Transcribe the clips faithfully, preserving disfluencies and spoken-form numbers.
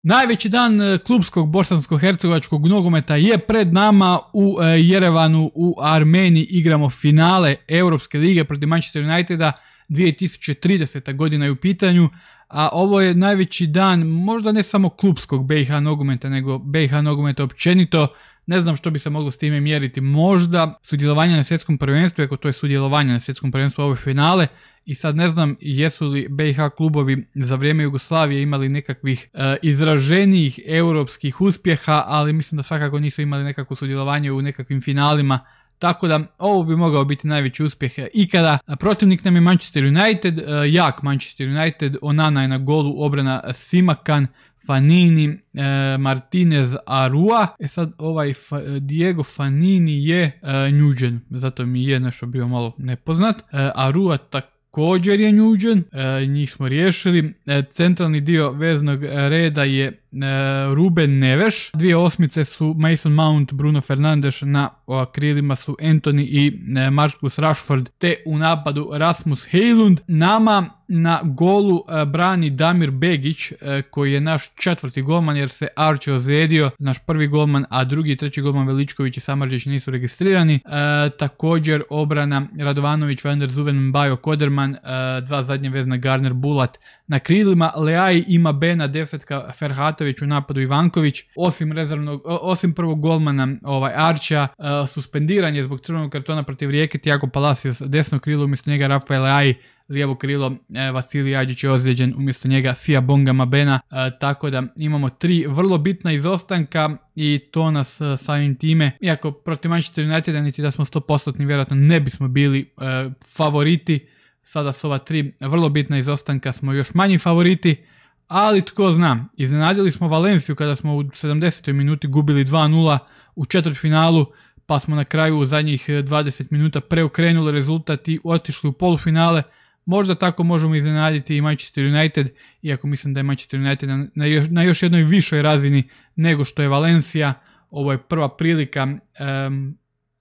Najveći dan klubskog bosansko-hercegovačkog nogometa je pred nama u Jerevanu u Armeniji. Igramo finale Europske lige protiv Manchester Uniteda. dvije tisuće trideseta godina je u pitanju, a ovo je najveći dan možda ne samo klubskog B i H nogometa, nego B i H nogometa općenito. Ne znam što bi se moglo s time mjeriti, možda sudjelovanje na svjetskom prvenstvu, ako to je sudjelovanje na svjetskom prvenstvu ove finale. I sad ne znam jesu li B i H klubovi za vrijeme Jugoslavije imali nekakvih e, izraženijih europskih uspjeha, ali mislim da svakako nisu imali nekakvo sudjelovanje u nekakvim finalima. Tako da ovo bi mogao biti najveći uspjeh ikada. Protivnik nam je Manchester United, jak Manchester United. Onana je na golu, obrana Simakan, Fanini, e, Martinez, Arua. E sad ovaj Fa, Diego Fanini je e, nuđen, zato mi je nešto bio malo nepoznat. E, Arua također je nuđen, e, njih smo riješili. E, centralni dio veznog reda je e, Ruben Neves. Dvije osmice su Mason Mount, Bruno Fernandes, na o, krilima su Anthony i e, Marcus Rashford, te u napadu Rasmus Højlund. Nama na golu e, brani Damir Begić, e, koji je naš četvrti golman jer se Arče ozlijedio, naš prvi golman, a drugi i treći golman Veličković i Samardžić nisu registrirani. E, također obrana Radovanović, Van der Zuven, Bajo Koderman, e, dva zadnje vezna Garner Bulat. Na krilima Leai ima Bena, desetka Ferhatović, u napadu Ivanković. Osim rezervnog, osim prvog golmana ovaj Arča, e, suspendiran je zbog crvenog kartona protiv Rijeke Thiago Palacios, desno krilo umjesto njega Rafael Leai, lijevo krilo e, Vasilij Adžić je ozlijeđen, umjesto njega Sia Bonga Mabena, e, tako da imamo tri vrlo bitna izostanka i to nas e, samim time, iako protiv Manchester Uniteda niti da smo sto posto vjerojatno ne bismo bili e, favoriti. Sada s ova tri vrlo bitna izostanka smo još manji favoriti, ali tko zna, iznenadili smo Valenciju kada smo u sedamdesetoj minuti gubili dva nula u četvrtfinalu, pa smo na kraju u zadnjih dvadeset minuta preokrenuli rezultat i otišli u polufinale. Možda tako možemo iznenaditi i Manchester United, iako mislim da je Manchester United na, na, još, na još jednoj višoj razini nego što je Valencija. Ovo je prva prilika um,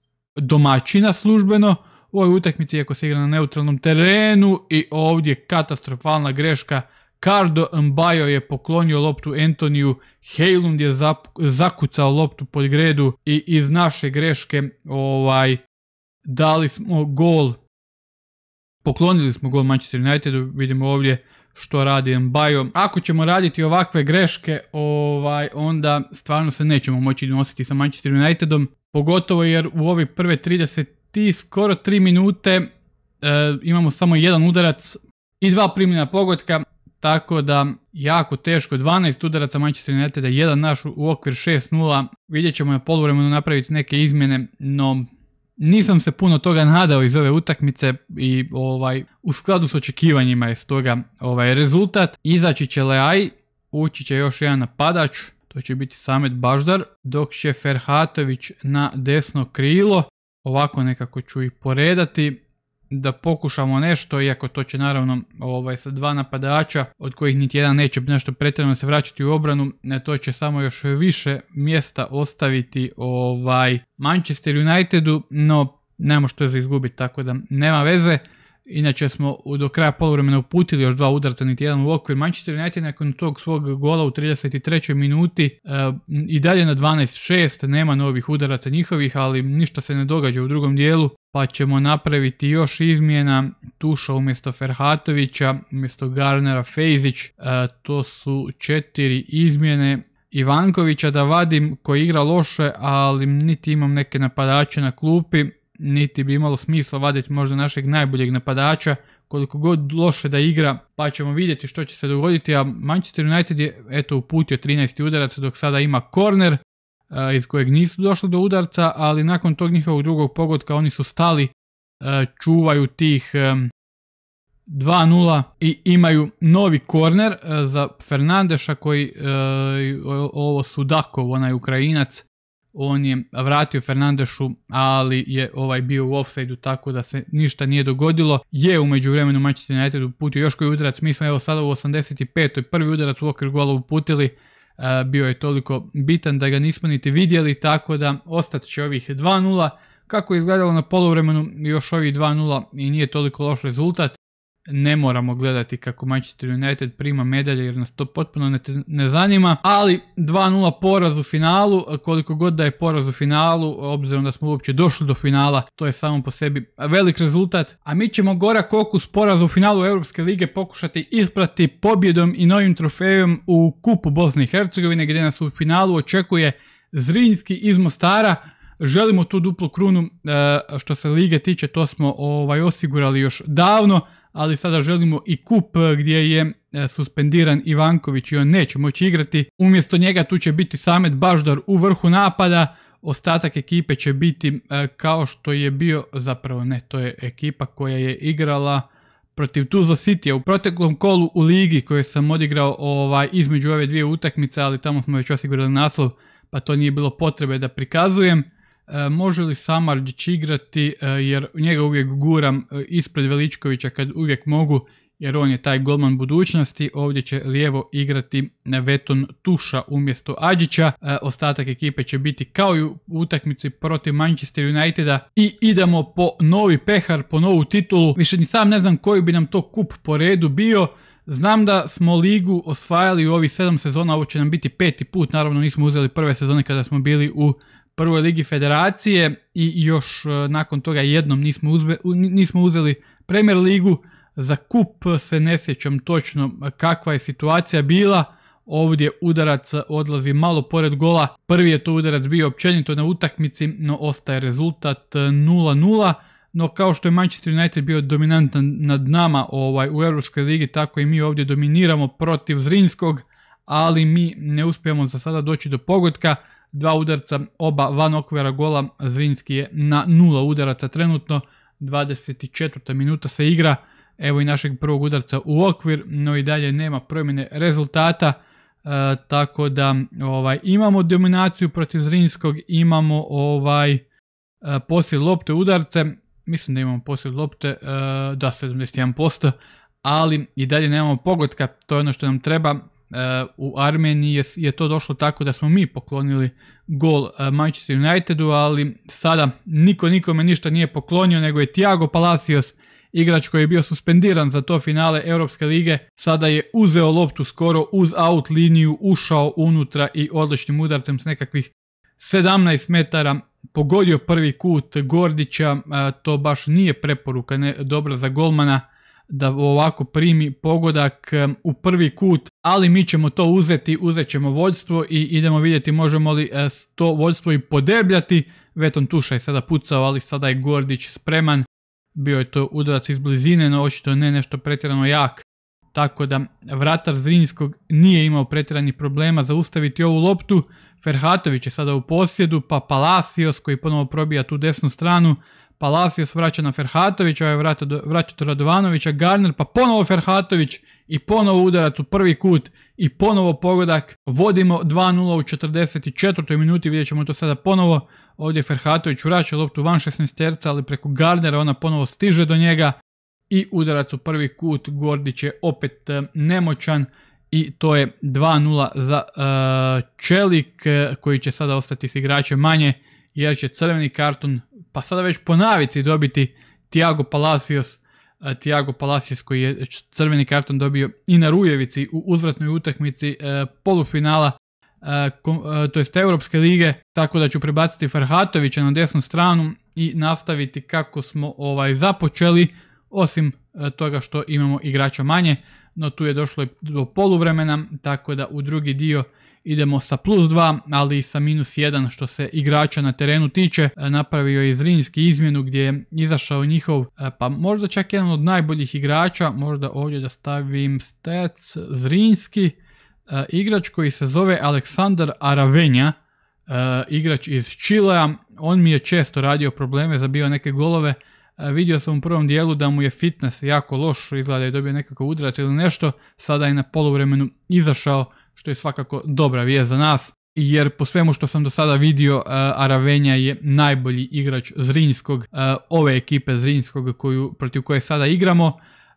domaćina službeno u ovoj utakmici, iako se igra na neutralnom terenu, i ovdje katastrofalna greška. Cardo Mbajo je poklonio loptu Antoniju, Højlund je zap, zakucao loptu pod gredu i iz naše greške ovaj, dali smo gol. Poklonili smo gol Manchester Unitedu, vidimo ovdje što radi Mbajo. Ako ćemo raditi ovakve greške, ovaj, onda stvarno se nećemo moći nositi sa Manchester Unitedom, pogotovo jer u ove prve trideset i skoro tri minute e, imamo samo jedan udarac i dva primljena pogotka, tako da jako teško. Dvanaest udaraca Manchester Uniteda, jedan naš u okvir šest nula. Vidjet ćemo na poluvremenu napraviti neke izmjene, no nisam se puno toga nadao iz ove utakmice i ovaj u skladu s očekivanjima je stoga ovaj rezultat. Izaći će Leai, ući će još jedan napadač, to će biti Samet Baždar, dok će Ferhatović na desno krilo. Ovako nekako ću ih poredati da pokušamo nešto, iako to će naravno ovaj, sa dva napadača, od kojih niti jedan neće nešto pretjerano se vraćati u obranu, to će samo još više mjesta ostaviti ovaj, Manchester Unitedu, no nemamo što za izgubiti, tako da nema veze. Inače smo do kraja poluvremena uputili još dva udarca, niti jedan u okvir. Manchester United nakon tog svog gola u trideset trećoj minuti e, i dalje na dvanaest šest, nema novih udaraca njihovih, ali ništa se ne događa u drugom dijelu, pa ćemo napraviti još izmjena. Tuša umjesto Ferhatovića, umjesto Garnera Fejzić, e, to su četiri izmjene. Ivankovića da vadim koji igra loše, ali niti imam neke napadače na klupi, niti bi imalo smisla vaditi možda našeg najboljeg napadača, koliko god loše da igra, pa ćemo vidjeti što će se dogoditi. A Manchester United je eto uputio trinaest udaraca, dok sada ima korner a, iz kojeg nisu došli do udarca, ali nakon tog njihovog drugog pogotka oni su stali, a, čuvaju tih a, dva nula i imaju novi korner a, za Fernandeša koji, a, ovo Sudakov, onaj Ukrajinac, on je vratio Fernandešu, ali je ovaj bio u offside-u, tako da se ništa nije dogodilo. Je u međuvremenu Manchester United uputio još koji udarac, mi smo evo sada u osamdeset petoj prvi udarac u okvir gola uputili, e, bio je toliko bitan da ga nismo niti vidjeli, tako da ostat će ovih dva nula. Kako je izgledalo na poluvremenu, još ovih dva nula i nije toliko loš rezultat. ne moramo gledati kako Manchester United prima medalje jer nas to potpuno ne, ne zanima, ali dva nula poraz u finalu, koliko god da je poraz u finalu, obzirom da smo uopće došli do finala, to je samo po sebi velik rezultat, a mi ćemo gorak okus poraza u finalu Europske lige pokušati isprati pobjedom i novim trofejom u kupu Bosne i Hercegovine gdje nas u finalu očekuje Zrinjski iz Mostara. Želimo tu duplu krunu, što se lige tiče, to smo ovaj, osigurali još davno, ali sada želimo i kup gdje je suspendiran Ivanković i on neće moći igrati. Umjesto njega tu će biti Samet Baždar u vrhu napada, ostatak ekipe će biti kao što je bio, zapravo ne, to je ekipa koja je igrala protiv Tuzla Citya u proteklom kolu u ligi koju sam odigrao ovaj, između ove dvije utakmice, ali tamo smo već osigurali naslov pa to nije bilo potrebe da prikazujem. E, može li Samardžić igrati, e, jer njega uvijek guram e, ispred Veličkovića kad uvijek mogu, jer on je taj golman budućnosti. Ovdje će lijevo igrati Veton Tuša umjesto Adžića. E, ostatak ekipe će biti kao i u utakmici protiv Manchester Uniteda i idemo po novi pehar, po novu titulu. Više ni sam ne znam koji bi nam to kup po redu bio. Znam da smo ligu osvajali u ovih sedam sezona, ovo će nam biti peti put, naravno nismo uzeli prve sezone kada smo bili u prvoj ligi federacije i još nakon toga jednom nismo, uzbe, nismo uzeli Premier ligu. Za kup se ne sjećam točno kakva je situacija bila, ovdje udarac odlazi malo pored gola, prvi je to udarac bio općenito na utakmici, no ostaje rezultat nula nula. No kao što je Manchester United bio dominantan nad nama ovaj, u Europskoj ligi, tako i mi ovdje dominiramo protiv Zrinjskog, ali mi ne uspijemo za sada doći do pogotka. Dva udarca, oba van okvira gola, Zrinjski je na nula udaraca trenutno, dvadeset četvrta minuta se igra, evo i našeg prvog udarca u okvir, no i dalje nema promjene rezultata, e, tako da ovaj, imamo dominaciju protiv Zrinjskog, imamo ovaj, e, poslije lopte udarce, mislim da imamo posjed lopte, uh, da sedamdeset jedan posto, ali i dalje nemamo pogotka, to je ono što nam treba. Uh, u Armeniji je, je to došlo tako da smo mi poklonili gol uh, Manchester Unitedu, ali sada niko nikome ništa nije poklonio, nego je Thiago Palacios, igrač koji je bio suspendiran za to finale Europske lige, sada je uzeo loptu skoro uz out liniju, ušao unutra i odličnim udarcem s nekakvih sedamnaest metara pogodio prvi kut Gordića. To baš nije preporuka ne, dobra za golmana da ovako primi pogodak u prvi kut, ali mi ćemo to uzeti, uzet ćemo vođstvo i idemo vidjeti možemo li to vođstvo i podebljati. Veton Tuša je sada pucao, ali sada je Gordić spreman, bio je to udarac iz blizine, no očito ne nešto pretjerano jak, tako da vratar Zrinjskog nije imao pretjeranih problema zaustaviti ovu loptu. Ferhatović je sada u posjedu, pa Palacios koji ponovo probija tu desnu stranu. Palacios vraća na Ferhatovića, ovaj vraća do Radovanovića, Garner, pa ponovo Ferhatović i ponovo udarac u prvi kut i ponovo pogodak. Vodimo dva nula u četrdeset četvrtoj minuti, vidjet ćemo to sada ponovo. Ovdje Ferhatović vraća loptu van šesnaesterca, ali preko Garnera ona ponovo stiže do njega i udarac u prvi kut. Gordić je opet nemoćan. I to je dva nula za uh, Čelik koji će sada ostati s igračem manje jer će crveni karton, pa sada već po navici dobiti Thiago Palacios. Uh, Thiago Palacios koji je crveni karton dobio i na Rujevici u uzvratnoj utakmici uh, polufinala, uh, uh, to jest Europske lige, tako da ću prebaciti Ferhatovića na desnu stranu i nastaviti kako smo ovaj, započeli, osim uh, toga što imamo igrača manje. No tu je došlo do poluvremena, tako da u drugi dio idemo sa plus dva, ali i sa minus jedan što se igrača na terenu tiče. Napravio je Zrinjski izmjenu gdje je izašao njihov, pa možda čak jedan od najboljih igrača, možda ovdje da stavim stats, Zrinjski, igrač koji se zove Aleksandar Aravenja, igrač iz Čilea. On mi je često radio probleme, zabio neke golove. Vidio sam u prvom dijelu da mu je fitness jako loš, izgleda je dobio nekakav udarac ili nešto, sada je na poluvremenu izašao, što je svakako dobra vijest za nas, jer po svemu što sam do sada vidio, Aravenja je najbolji igrač Zrinjskog, ove ekipe Zrinjskog koju, protiv koje sada igramo,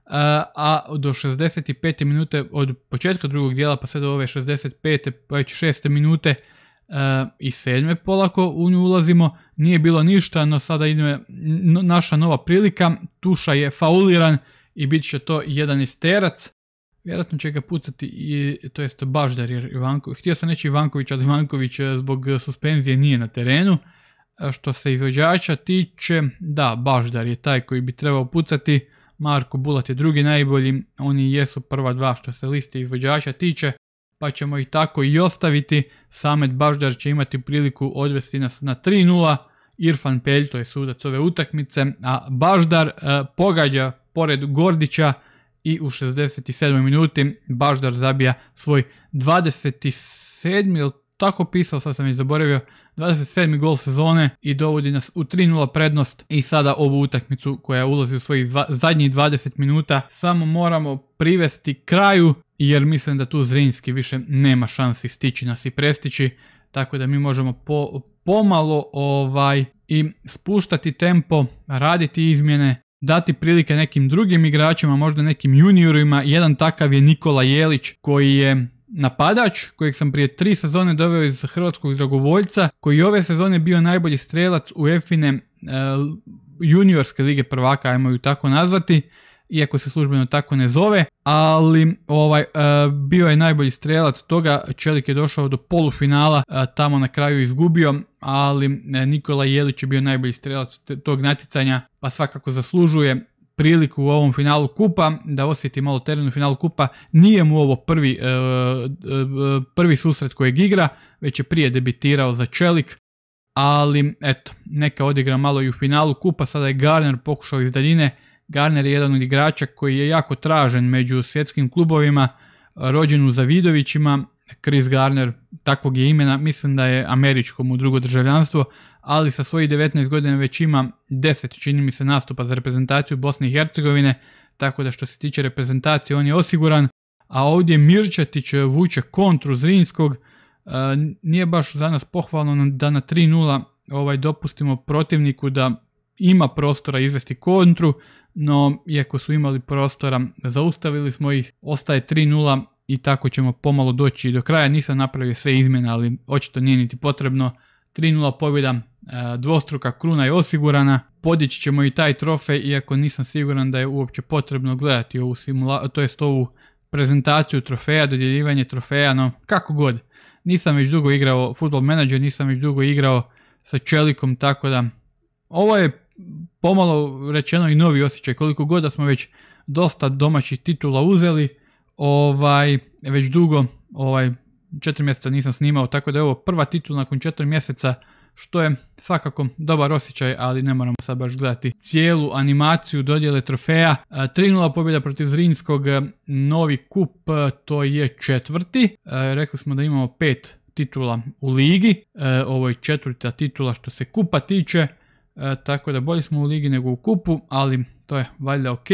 a do šezdeset pete minute, od početka drugog dijela pa sve do ove šezdeset pete pa već šeste minute, Uh, i sedme polako u nju ulazimo, nije bilo ništa, no sada ide naša nova prilika. Tuša je fauliran i bit će to jedanaesterac. Vjerojatno će ga pucati i, to jest Baždar, jer Ivanković, htio sam reći Ivanković, ali Ivanković zbog suspenzije nije na terenu. Što se izvođača tiče, da, Baždar je taj koji bi trebao pucati, Marko Bulat je drugi najbolji, oni jesu prva dva što se liste izvođača tiče, pa ćemo ih tako i ostaviti. Samet Baždar će imati priliku odvesti nas na tri nula, Irfan Pelj, to je sudac ove utakmice, a Baždar e, pogađa pored Gordića i u šezdeset sedmoj minuti Baždar zabija svoj dvadeset sedmi, ili tako pisao, sad sam već zaboravio, dvadeset sedmi gol sezone i dovodi nas u tri nula prednost. I sada ovu utakmicu koja ulazi u svojih dva, zadnjih dvadeset minuta samo moramo privesti kraju, jer mislim da tu Zrinski više nema šansi stići nas i prestići, tako da mi možemo po, pomalo ovaj i spuštati tempo, raditi izmjene, dati prilike nekim drugim igračima, možda nekim juniorima. Jedan takav je Nikola Jelić koji je napadač, kojeg sam prije tri sezone doveo iz Hrvatskog dragovoljca, koji ove sezone bio najbolji strelac u EFINE e, juniorske lige prvaka, ajmo ju tako nazvati, iako se službeno tako ne zove, ali ovaj, e, bio je najbolji strelac toga. Čelik je došao do polufinala, e, tamo na kraju izgubio, ali e, Nikola Jelić je bio najbolji strelac tog natjecanja, pa svakako zaslužuje priliku u ovom finalu kupa, da osjeti malo teren u finalu kupa. Nije mu ovo prvi, e, e, prvi susret kojeg igra, već je prije debitirao za Čelik, ali eto, neka odigra malo i u finalu kupa. Sada je Garner pokušao iz daljine. Garner je jedan od igrača koji je jako tražen među svjetskim klubovima, rođen u Zavidovićima. Chris Garner, takvog je imena, mislim da je američko mu drugo državljanstvo, ali sa svojih devetnaest godina već ima deset, čini mi se, nastupa za reprezentaciju Bosne i Hercegovine, tako da što se tiče reprezentacije on je osiguran. A ovdje Mirčetić vuče kontru Zrinskog, e, nije baš za nas pohvalno da na tri nula ovaj, dopustimo protivniku da ima prostora izvesti kontru, no iako su imali prostora, zaustavili smo ih, ostaje tri nula i tako ćemo pomalo doći do kraja. Nisam napravio sve izmjene, ali očito nije niti potrebno. tri nula pobjeda, dvostruka kruna je osigurana, podići ćemo i taj trofej, iako nisam siguran da je uopće potrebno gledati ovu simula, to jest ovu prezentaciju trofeja, dodjeljivanje trofeja, no kako god. Nisam već dugo igrao Football Manager, nisam već dugo igrao sa Čelikom, tako da ovo je pomalo rečeno i novi osjećaj. Koliko god da smo već dosta domaćih titula uzeli, ovaj, već dugo, ovaj, četiri mjeseca nisam snimao, tako da je ovo prva titula nakon četiri mjeseca, što je svakako dobar osjećaj, ali ne moramo sad baš gledati cijelu animaciju dodjele trofeja. tri nula pobjeda protiv Zrinskog, novi kup, to je četvrti. Rekli smo da imamo pet titula u ligi, ovo je četvrta titula što se kupa tiče, tako da bolji smo u ligi nego u kupu, ali to je valjda ok.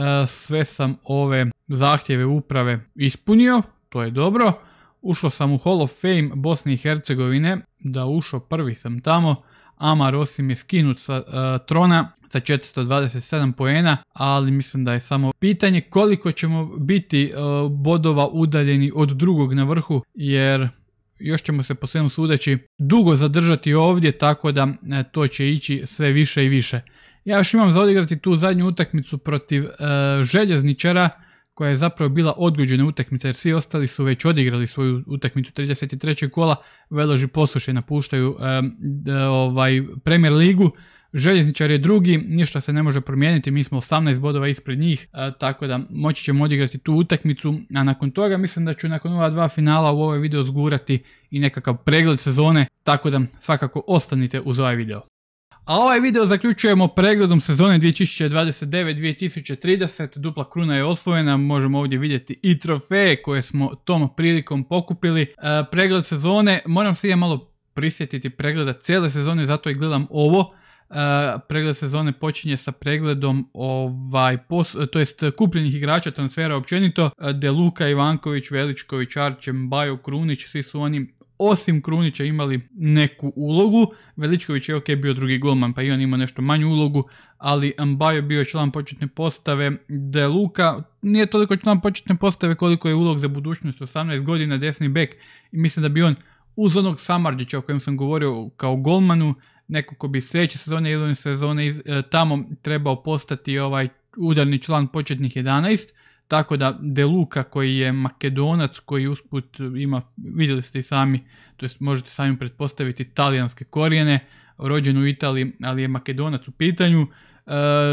Sve sam ove zahtjeve uprave ispunio, to je dobro. Ušao sam u Hall of Fame Bosne i Hercegovine, da ušao prvi sam tamo. Amar Osim je skinut sa uh, trona sa četiristo dvadeset sedam poena, ali mislim da je samo pitanje koliko ćemo biti uh, bodova udaljeni od drugog na vrhu, jer još ćemo se po svemu sudeći dugo zadržati ovdje, tako da e, to će ići sve više i više. Ja još imam za odigrati tu zadnju utakmicu protiv e, Željezničara, koja je zapravo bila odgođena utakmica, jer svi ostali su već odigrali svoju utakmicu trideset trećeg kola, Veloži Posuše napuštaju e, e, ovaj Premier ligu. Željezničar je drugi, ništa se ne može promijeniti, mi smo osamnaest bodova ispred njih, e, tako da moći ćemo odigrati tu utakmicu, a nakon toga mislim da ću nakon ova dva finala u ovaj video zgurati i nekakav pregled sezone, tako da svakako ostanite uz ovaj video. A ovaj video zaključujemo pregledom sezone dvije tisuće dvadeset devet dvije tisuće trideset, dupla kruna je osvojena, možemo ovdje vidjeti i trofeje koje smo tom prilikom pokupili. E, pregled sezone, moram se ja malo prisjetiti pregleda cijele sezone, zato i gledam ovo. Uh, pregled sezone počinje sa pregledom ovaj, pos, to jest kupljenih igrača, transfera općenito. uh, De Luka, Ivanković, Veličković, Arčem, Bajo, Krunić, svi su oni osim Krunića imali neku ulogu. Veličković je ok bio drugi golman, pa i on ima nešto manju ulogu, ali Bajo bio je član početne postave. De Luka nije toliko član početne postave koliko je ulog za budućnost, osamnaest godina, desni bek, i mislim da bi on uz onog Samardžića o kojem sam govorio kao golmanu, neko ko bi sljedeće sezone ili sezone e, tamo trebao postati ovaj udarni član početnih jedanaest, tako da De Luca koji je Makedonac, koji usput ima, vidjeli ste i sami, to jest možete sami pretpostaviti, talijanske korijene, rođen u Italiji, ali je Makedonac u pitanju. E,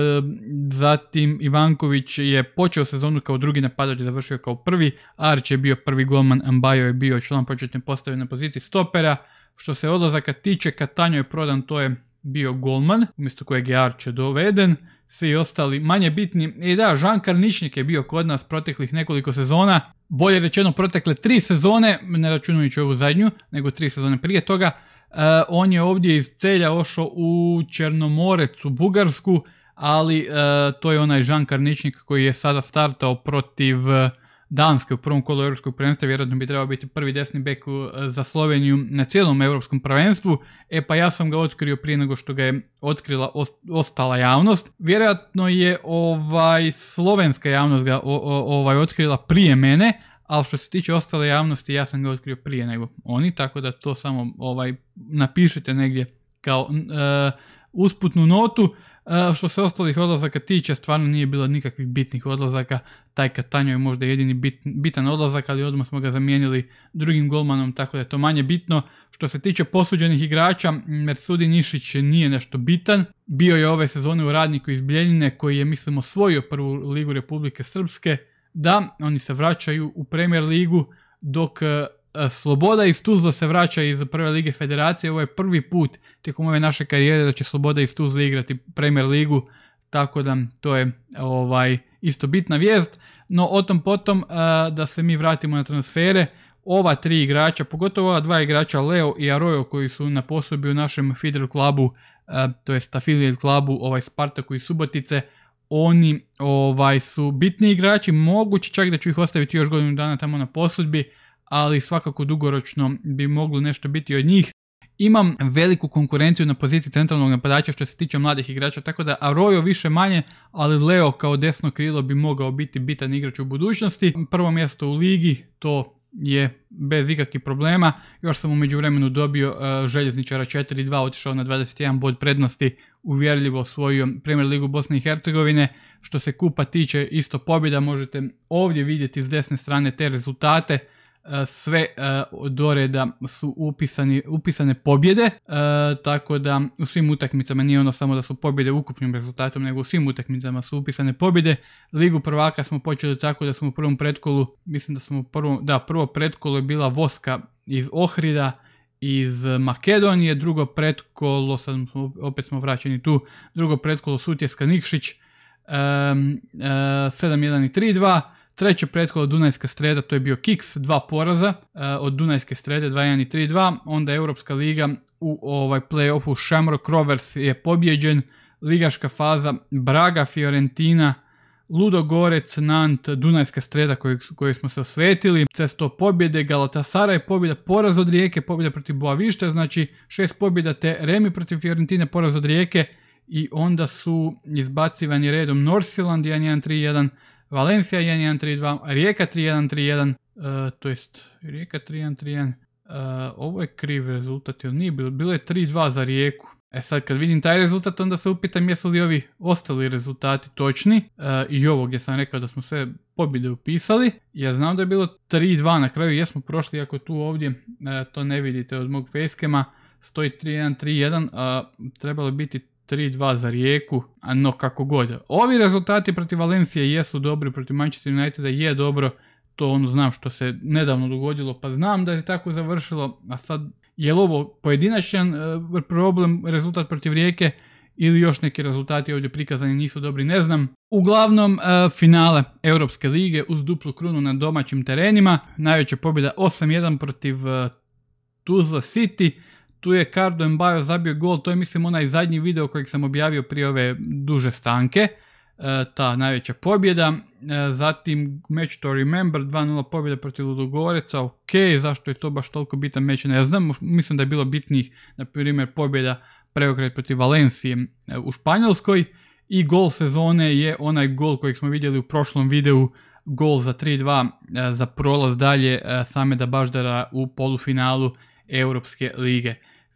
zatim Ivanković je počeo sezonu kao drugi napadač, završio kao prvi, Arch je bio prvi golman, Ambajo je bio član početne postave na poziciji stopera. Što se odlazaka tiče, Cattaneo je prodan, to je bio golman, umjesto kojeg je Arch doveden, svi ostali manje bitni. I da, Žan Karničnik je bio kod nas proteklih nekoliko sezona, bolje rečeno protekle tri sezone, ne računajući ovu zadnju, nego tri sezone prije toga. Uh, on je ovdje iz Celja ošao u Černomorec u Bugarsku, ali uh, to je onaj Žan Karničnik koji je sada startao protiv uh, Danske u prvom kolu europskog prvenstva, vjerojatno bi trebao biti prvi desni bek uh, za Sloveniju na cijelom europskom prvenstvu. E pa ja sam ga otkrio prije nego što ga je otkrila ost ostala javnost. Vjerojatno je ovaj slovenska javnost ga o, o, ovaj otkrila prije mene, ali što se tiče ostale javnosti, ja sam ga otkrio prije nego oni, tako da to samo ovaj, napišite negdje kao uh, usputnu notu. Uh, što se ostalih odlazaka tiče, stvarno nije bilo nikakvih bitnih odlazaka. Taj Cattaneo je možda jedini bit, bitan odlazak, ali odmah smo ga zamijenili drugim golmanom, tako da je to manje bitno. Što se tiče posuđenih igrača, Mersudi Nišić nije nešto bitan. Bio je ove sezone u Radniku iz Bijeljine, koji je, mislim, osvojio prvu ligu Republike Srpske. Da, oni se vraćaju u Premier ligu, dok uh, Sloboda iz Tuzla se vraća iz prve lige federacije. Ovo je prvi put tijekom ove naše karijere da će Sloboda iz Tuzla igrati Premier ligu, tako da to je ovaj, isto bitna vijest. No o tom potom uh, da se mi vratimo na transfere. Ova tri igrača, pogotovo ova dva igrača Leo i Arroyo koji su na posudbi u našem feeder klubu, uh, to jest affiliate klubu, ovaj Spartaku iz Subotice, oni ovaj, su bitni igrači, moguće čak da ću ih ostaviti još godinu dana tamo na posudbi, ali svakako dugoročno bi moglo nešto biti od njih. Imam veliku konkurenciju na poziciji centralnog napadača što se tiče mladih igrača, tako da Arroyo više manje, ali Leo kao desno krilo bi mogao biti bitan igrač u budućnosti. Prvo mjesto u ligi, to je bez ikakvih problema. Još sam u međuvremenu dobio uh, Željezničara četiri dva, otišao na dvadeset jedan bod prednosti, uvjerljivo osvojio Premier ligu Bosne i Hercegovine. Što se kupa tiče, isto pobjeda, možete ovdje vidjeti s desne strane te rezultate. Uh, sve uh, do reda su upisani, upisane pobjede, uh, tako da u svim utakmicama nije ono samo da su pobjede ukupnim rezultatom, nego u svim utakmicama su upisane pobjede. Ligu prvaka smo počeli tako da smo u prvom pretkolu, mislim da smo u prvom, da, prvo pretkolo je bila Voska iz Ohrida iz Makedonije, drugo pretkolo, sad smo, opet smo vraćeni tu, drugo pretkolo Sutjeska Nikšić, um, uh, sedam jedan i tri dva. Treće pretkolo Dunajska Streda, to je bio Kiks, dva poraza uh, od Dunajske Strede, dva jedan i tri dva. Onda Europska liga u ovaj play-offu Shamrock Rovers je pobjeđen. Ligaška faza Braga, Fiorentina, Ludogorec, Nant, Dunajska Streda koju smo se osvetili. C sto pobjede, Galatasaray pobjeda, poraz od Rijeke, pobjeda protiv Boavišta, znači šest pobjeda te remi protiv Fiorentine, poraz od Rijeke. I onda su izbacivani redom Norsiland jedan jedan tri jedan, Valencija jedan jedan tri dva, Rijeka tri jedan tri jedan, uh, to jest Rijeka tri jedan tri jedan, uh, ovo je kriv rezultat, jer nije bilo, bilo je tri dva za Rijeku. E sad kad vidim taj rezultat, onda se upitam jesu li ovi ostali rezultati točni, uh, i ovo gdje sam rekao da smo sve pobjede upisali, jer znam da je bilo tri dva na kraju, jesmo prošli, ako tu ovdje uh, to ne vidite od mog facecama, stoji tri jedan tri jedan, a trebalo biti tri dva za Rijeku, a no kako god. Ovi rezultati protiv Valencije jesu dobri, protiv Manchester Uniteda je dobro, to ono znam što se nedavno dogodilo, pa znam da je tako završilo, a sad je li ovo pojedinačan uh, problem, rezultat protiv Rijeke, ili još neki rezultati ovdje prikazani nisu dobri, ne znam. Uglavnom, uh, finale Europske lige uz duplu krunu na domaćim terenima, najveća pobjeda osam jedan protiv uh, Tuzla City. Tu je Cardo Mbajo zabio gol, to je mislim onaj zadnji video kojeg sam objavio prije ove duže stanke, e, ta najveća pobjeda. E, zatim Match to Remember, dva nula pobjeda protiv Ludogoreca, ok, zašto je to baš toliko bitan meč, ne znam, mislim da je bilo bitnijih, na primjer pobjeda preokret protiv Valencije e, u Španjolskoj. I gol sezone je onaj gol kojeg smo vidjeli u prošlom videu, gol za tri dva e, za prolaz dalje e, Sameda Baždara u polufinalu Europske lige.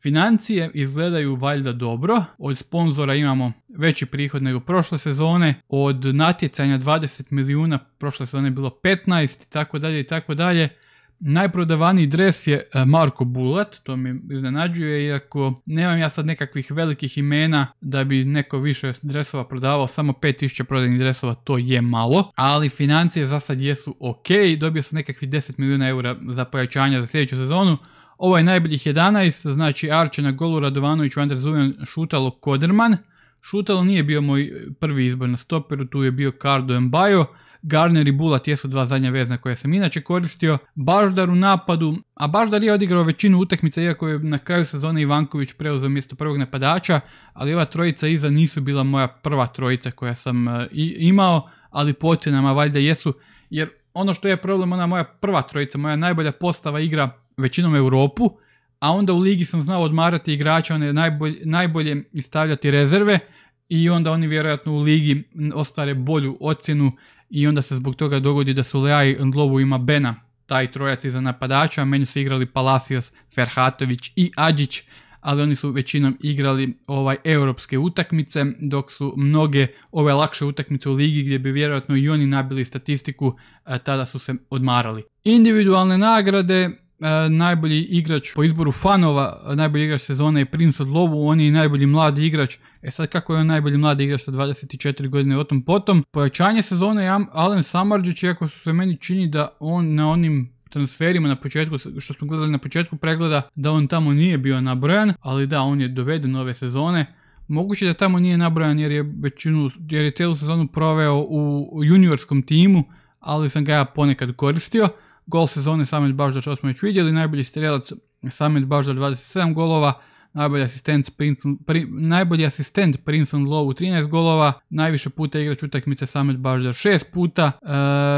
Financije izgledaju valjda dobro, od sponzora imamo veći prihod nego prošle sezone, od natjecanja dvadeset milijuna, prošle sezone je bilo petnaest i tako dalje i tako dalje. Najprodavaniji dres je Marko Bulat, to mi iznenađuje, iako nemam ja sad nekakvih velikih imena da bi neko više dresova prodavao, samo pet tisuća prodajnih dresova, to je malo, ali financije za sad jesu ok, dobio sam nekakvih deset milijuna eura za pojačanja za sljedeću sezonu. Ovo je najboljih jedanaest, znači Arče na golu, Radovanović, Andrej Zujan, Šutalo, Koderman. Šutalo nije bio moj prvi izbor na stoperu, tu je bio Cardo Mbayo. Garner i Bulat jesu dva zadnja vezna koje sam inače koristio. Baždar u napadu, a Baždar je odigrao većinu utakmica, iako je na kraju sezone Ivanković preuzeo mjesto prvog napadača, ali ova trojica iza nisu bila moja prva trojica koja sam uh, i, imao, ali po ocjenama valjda jesu, jer ono što je problem, ona moja prva trojica, moja najbolja postava igra većinom Europu, a onda u ligi sam znao odmarati igrača, one najbolje, najbolje stavljati rezerve i onda oni vjerojatno u ligi ostvare bolju ocjenu i onda se zbog toga dogodi da su Leaj, Ndlovu i Mabena, taj trojac iza napadača, meni su igrali Palacios, Ferhatović i Adžić, ali oni su većinom igrali ovaj europske utakmice, dok su mnoge ove lakše utakmice u ligi gdje bi vjerojatno i oni nabili statistiku, tada su se odmarali. Individualne nagrade, najbolji igrač po izboru fanova, najbolji igrač sezone je Prince Ndlovu, on je i najbolji mladi igrač. E sad kako je on najbolji mladi igrač sa dvadeset četiri godine o tom potom. Pojačanje sezone je Alen Samardžić, iako se meni čini da on na onim transferima na početku, što smo gledali na početku pregleda, da on tamo nije bio nabrojan, ali da, on je doveden ove sezone. Moguće da tamo nije nabrojan jer je većinu, jer je cijelu sezonu proveo u, u juniorskom timu, ali sam ga ja ponekad koristio. Gol sezone Samet Baždar, što smo već vidjeli, najbolji strelac Samet Baždar dvadeset sedam golova, najbolji asistent, pri, najbolji asistent Prince Ndlovu trinaest golova, najviše puta igrač utakmice Samet Baždar šest puta, e,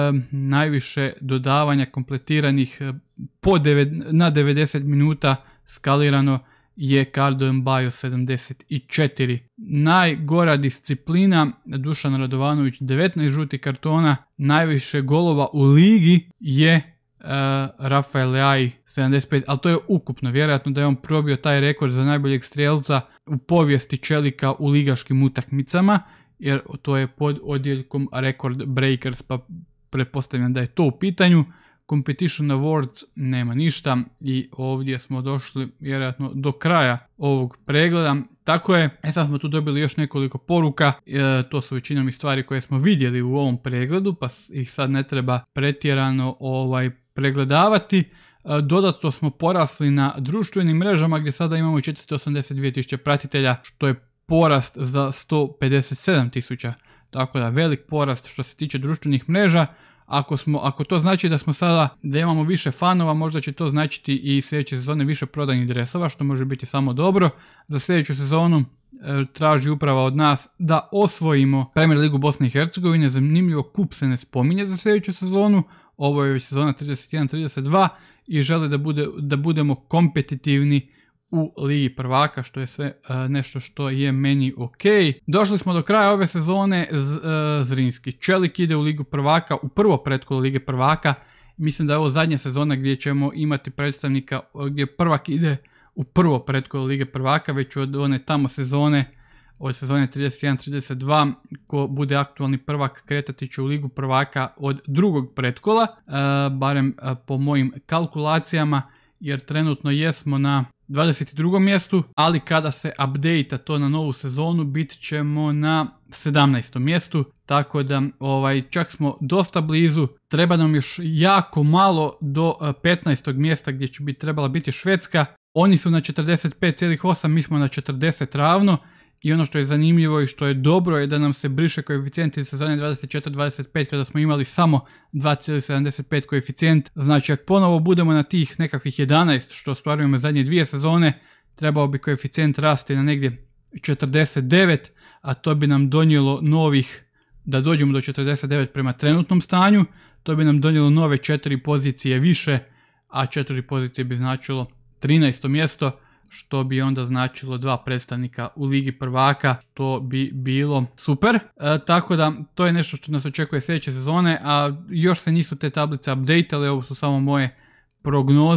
najviše dodavanja kompletiranih po devet, na devedeset minuta skalirano je Cardo Mbayo sedamdeset četiri. Najgora disciplina Dušan Radovanović devetnaest žutih kartona, najviše golova u ligi je Uh, Rafael Leaj sedamdeset pet, ali to je ukupno, vjerojatno da je on probio taj rekord za najboljeg strelca u povijesti čelika u ligaškim utakmicama, jer to je pod odjeljkom Record Breakers, pa pretpostavljam da je to u pitanju. Competition Awards nema ništa i ovdje smo došli vjerojatno do kraja ovog pregleda. Tako je, e sad smo tu dobili još nekoliko poruka, e, to su većinom i stvari koje smo vidjeli u ovom pregledu, pa ih sad ne treba pretjerano ovaj, pregledavati. E, dodatno smo porasli na društvenim mrežama gdje sada imamo četiristo osamdeset dvije tisuće pratitelja, što je porast za sto pedeset sedam tisuća. Tako da velik porast što se tiče društvenih mreža. Ako, smo, ako to znači da smo sada, da imamo više fanova, možda će to značiti i sljedeće sezone više prodajnih dresova, što može biti samo dobro. Za sljedeću sezonu e, traži uprava od nas da osvojimo Premier ligu Bosne i Hercegovine. Zanimljivo, kup se ne spominje za sljedeću sezonu, ovo je već sezona trideset jedan trideset dva i žele da, bude, da budemo kompetitivni u Ligi prvaka, što je sve uh, nešto što je meni ok. Došli smo do kraja ove sezone. Z, uh, Zrinski Čelik ide u Ligu prvaka, u prvo pretkolo Lige prvaka. Mislim da je ovo zadnja sezona gdje ćemo imati predstavnika, gdje prvak ide u prvo pretkolo Lige prvaka, već od one tamo sezone, od sezone trideset jedan trideset dva, ko bude aktualni prvak kretati će u Ligu prvaka od drugog pretkola, uh, barem uh, po mojim kalkulacijama, jer trenutno jesmo na dvadeset drugom mjestu, ali kada se update to na novu sezonu bit ćemo na sedamnaestom mjestu, tako da ovaj, čak smo dosta blizu. Treba nam još jako malo do petnaestog mjesta gdje će biti, trebala biti Švedska. Oni su na četrdeset pet zarez osam, mi smo na četrdeset ravno. I ono što je zanimljivo i što je dobro je da nam se briše koeficijent iz sezone dvadeset četiri dvadeset pet kada smo imali samo dva zarez sedamdeset pet koeficijent. Znači ako ponovo budemo na tih nekakvih jedanaest što ostvarujemo zadnje dvije sezone, trebao bi koeficijent rasti na negdje četrdeset devet, a to bi nam donijelo novih, da dođemo do četrdeset devet prema trenutnom stanju, to bi nam donijelo nove četiri pozicije više, a četiri pozicije bi značilo trinaesto mjesto, što bi onda značilo dva predstavnika u Ligi prvaka, to bi bilo super. E, tako da to je nešto što nas očekuje sljedeće sezone, a još se nisu te tablice updateale, ovo su samo moje prognoze,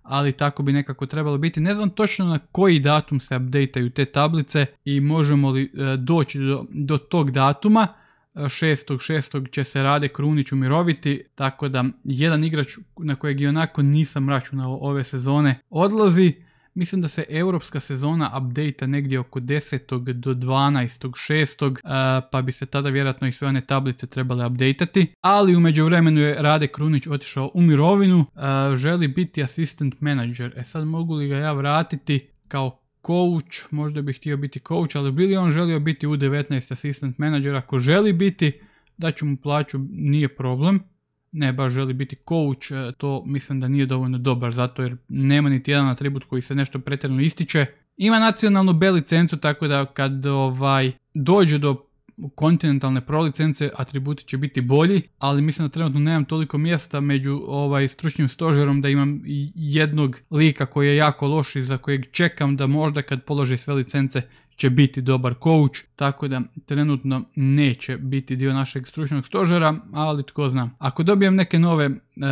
ali tako bi nekako trebalo biti. Ne znam točno na koji datum se updateaju te tablice i možemo li e, doći do, do tog datuma. šestog šestog će se Rade Krunić umiroviti, tako da jedan igrač na kojeg i onako nisam računao ove sezone odlazi. Mislim da se europska sezona update negdje oko desetog do dvanaestog šestog pa bi se tada vjerojatno i sve one tablice trebale updateati. Ali u međuvremenu je Rade Krunić otišao u mirovinu, želi biti assistant manager. E sad mogu li ga ja vratiti kao coach, možda bih htio biti coach, ali bi li on želio biti u devetnaest assistant manager? Ako želi biti, daću mu plaću, nije problem. Ne baš želi biti coach, to mislim da nije dovoljno dobar, zato jer nema niti jedan atribut koji se nešto pretjerano ističe. Ima nacionalnu B licencu, tako da kad ovaj, dođe do kontinentalne pro licence, atributi će biti bolji, ali mislim da trenutno nemam toliko mjesta među ovaj, stručnim stožerom da imam jednog lika koji je jako loš i za kojeg čekam da možda kad položi sve licence će biti dobar coach, tako da trenutno neće biti dio našeg stručnog stožera, ali tko zna. Ako dobijem neke nove, uh,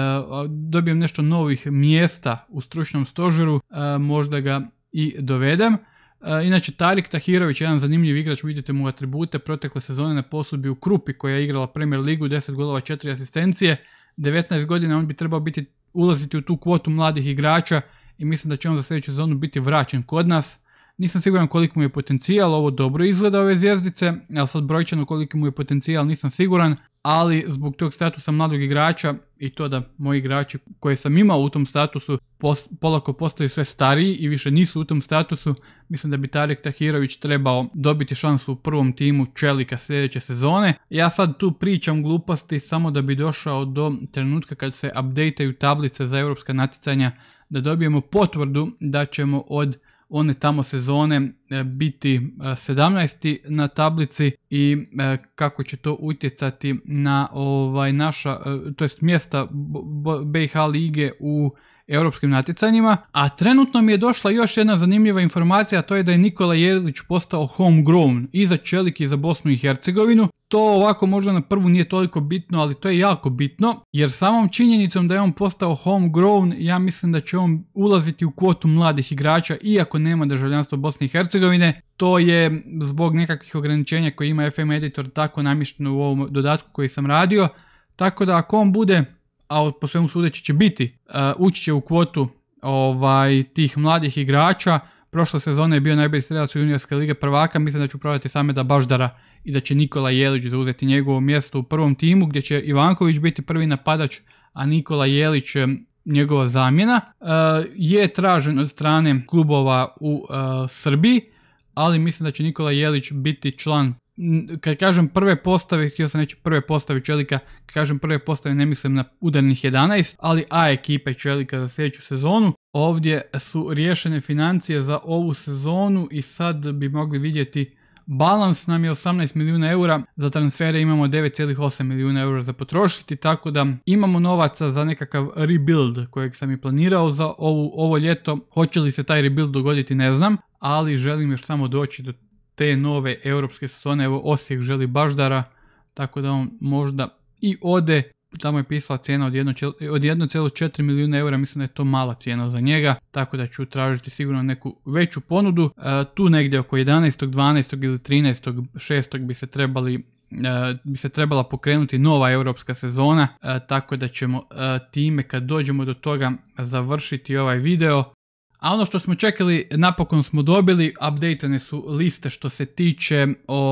dobijem nešto novih mjesta u stručnom stožeru, uh, možda ga i dovedem. Uh, inače, Tarik Tahirović je jedan zanimljiv igrač, vidite mu atribute, protekle sezone na posudbi u Krupi koja je igrala Premier ligu, deset golova, četiri asistencije, devetnaest godina, on bi trebao biti, ulaziti u tu kvotu mladih igrača i mislim da će on za sljedeću sezonu biti vraćen kod nas. Nisam siguran koliko mu je potencijal, ovo dobro izgleda ove zvjezdice, ali sad brojčano koliko mu je potencijal nisam siguran, ali zbog tog statusa mladog igrača i to da moji igrači koje sam imao u tom statusu post, polako postaju sve stariji i više nisu u tom statusu, mislim da bi Tarik Tahirović trebao dobiti šansu u prvom timu Čelika sljedeće sezone. Ja sad tu pričam gluposti samo da bi došao do trenutka kad se updateaju tablice za europska natjecanja, da dobijemo potvrdu da ćemo od one tamo sezone biti sedamnaesti na tablici i kako će to utjecati na ovaj naša, to jest mjesta B i H lige u europskim natjecanjima. A trenutno mi je došla još jedna zanimljiva informacija, a to je da je Nikola Jelić postao homegrown i za Čelik i za Bosnu i Hercegovinu. To ovako možda na prvu nije toliko bitno, ali to je jako bitno, jer samom činjenicom da je on postao homegrown, ja mislim da će on ulaziti u kvotu mladih igrača, iako nema državljanstva Bosne i Hercegovine. To je zbog nekakvih ograničenja koje ima F M Editor tako namješteno u ovom dodatku koji sam radio, tako da ako on bude, a po svemu sudeći će biti, uh, ući će u kvotu ovaj, tih mladih igrača. Prošle sezone je bio najbolji strelac u juniorske lige prvaka, mislim da ću prodati Sameda Baždara i da će Nikola Jelić zauzeti njegovo mjesto u prvom timu, gdje će Ivanković biti prvi napadač, a Nikola Jelić njegova zamjena. Uh, je tražen od strane klubova u uh, Srbiji, ali mislim da će Nikola Jelić biti član. Kad kažem prve postave, htio sam reći prve postave Čelika, kad kažem prve postave ne mislim na udarnih jedanaest, ali A ekipe Čelika za sljedeću sezonu. Ovdje su riješene financije za ovu sezonu i sad bi mogli vidjeti balans nam je osamnaest milijuna eura, za transfere imamo devet zarez osam milijuna eura za potrošiti, tako da imamo novaca za nekakav rebuild kojeg sam i planirao za ovu, ovo ljeto. Hoće li se taj rebuild dogoditi ne znam, ali želim još samo doći do te nove europske sezone. Evo Osijek želi Baždara, tako da on možda i ode. Tamo je pisala cijena od jedan zarez četiri milijuna eura, mislim da je to mala cijena za njega, tako da ću tražiti sigurno neku veću ponudu. E, tu negdje oko jedanaestog dvanaestog ili trinaestog šestog bi se trebali e, bi se trebala pokrenuti nova europska sezona, e, tako da ćemo e, time kad dođemo do toga završiti ovaj video. A ono što smo čekali, napokon smo dobili, updateane su liste što se tiče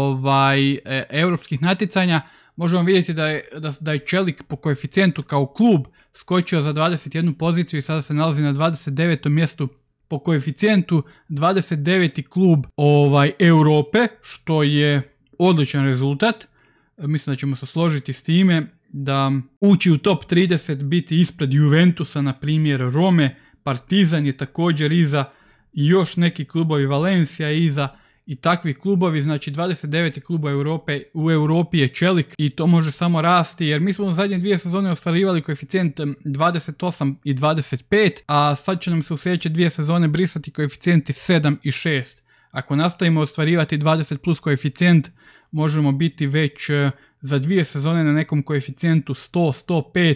ovaj, e, europskih natjecanja. Možemo vidjeti da je, da, da je Čelik po koeficijentu kao klub skočio za dvadeset jednu poziciju i sada se nalazi na dvadeset devetom mjestu po koeficijentu, dvadeset deveti klub ovaj, Europe, što je odličan rezultat. Mislim da ćemo se složiti s time da ući u top trideset, biti ispred Juventusa, na primjer Rome, Partizan je također iza i još neki klubovi, Valencija je iza i takvi klubovi, znači dvadeset deveti klub Europe, u Europi je Čelik i to može samo rasti jer mi smo u zadnje dvije sezone ostvarivali koeficijent dvadeset osam i dvadeset pet, a sad će nam se u sljedeće dvije sezone brisati koeficijenti sedam i šest. Ako nastavimo ostvarivati dvadeset plus koeficijent, možemo biti već za dvije sezone na nekom koeficijentu sto, sto pet,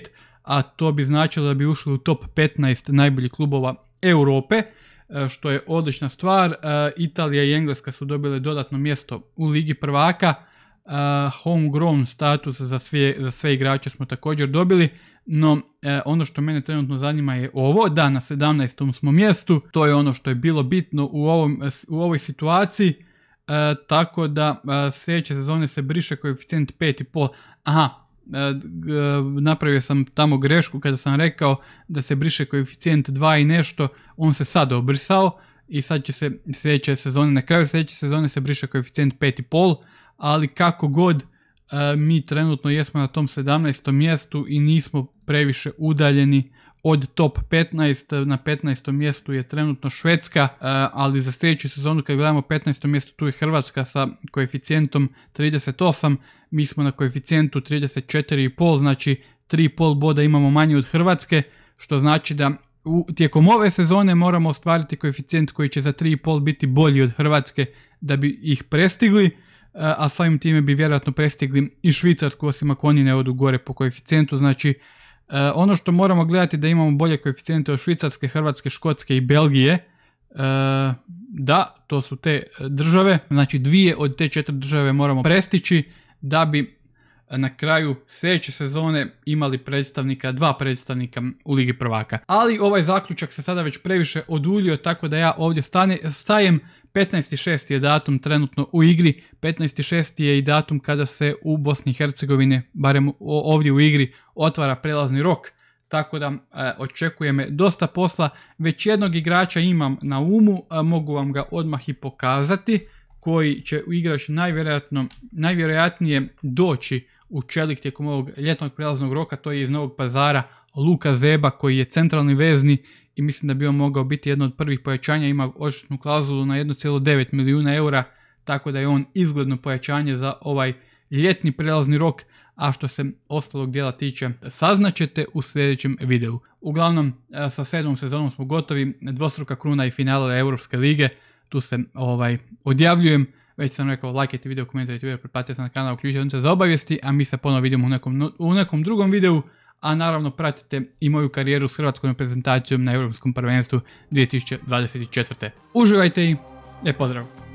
a to bi značilo da bi ušli u top petnaest najboljih klubova Europe, što je odlična stvar. Italija i Engleska su dobile dodatno mjesto u Ligi prvaka. Homegrown status za sve, za sve igrače smo također dobili, no ono što mene trenutno zanima je ovo, da na sedamnaestom smo mjestu, to je ono što je bilo bitno u, ovom, u ovoj situaciji, tako da sljedeće sezone se briše koeficijent pet i pol. Aha, napravio sam tamo grešku kada sam rekao da se briše koeficijent dva i nešto, on se sad obrisao i sad će se sljedeće sezone, na kraju sljedeće sezone se briše koeficijent pet i pol, ali kako god mi trenutno jesmo na tom sedamnaestom mjestu i nismo previše udaljeni od top petnaest, na petnaestom mjestu je trenutno Švedska, ali za sljedeću sezonu kad gledamo petnaesto mjesto tu je Hrvatska sa koeficijentom trideset osam, mi smo na koeficijentu trideset četiri i pol, znači tri i pol boda imamo manje od Hrvatske, što znači da u, tijekom ove sezone moramo ostvariti koeficijent koji će za tri i pol biti bolji od Hrvatske da bi ih prestigli, a samim time bi vjerojatno prestigli i Švicarsku, osim ako oni ne odu gore po koeficijentu. Znači ono što moramo gledati da imamo bolje koeficijente od Švicarske, Hrvatske, Škotske i Belgije. Da, to su te države, znači dvije od te četiri države moramo prestići da bi na kraju sljedeće sezone imali predstavnika, dva predstavnika u Ligi prvaka. Ali ovaj zaključak se sada već previše oduljio, tako da ja ovdje stane, stajem. petnaesti šesti je datum trenutno u igri, petnaesti šesti je i datum kada se u Bosni i Hercegovini, barem ovdje u igri, otvara prelazni rok, tako da e, očekuje me dosta posla. Već jednog igrača imam na umu, a mogu vam ga odmah i pokazati, koji će igrač najvjerojatno, najvjerojatnije doći u Čelik tijekom ovog ljetnog prijelaznog roka, to je iz Novog Pazara Luka Zeba, koji je centralni vezni i mislim da bi on mogao biti jedno od prvih pojačanja, ima odštetnu klauzulu na jedan zarez devet milijuna eura, tako da je on izgledno pojačanje za ovaj ljetni prijelazny rok, a što se ostalog dijela tiče saznaćete u sljedećem videu. Uglavnom, sa sedmom sezonom smo gotovi, dvostruka kruna i finale Europske lige, tu se ovaj, odjavljujem. Već sam rekao, lajkajte video, komentarajte video, pretplatite se na kanal, uključite se za obavijesti, a mi se ponovo vidimo u nekom, u nekom drugom videu, a naravno pratite i moju karijeru s hrvatskom reprezentacijom na Europskom prvenstvu dvije tisuće dvadeset četvrte. Uživajte i lijep pozdrav!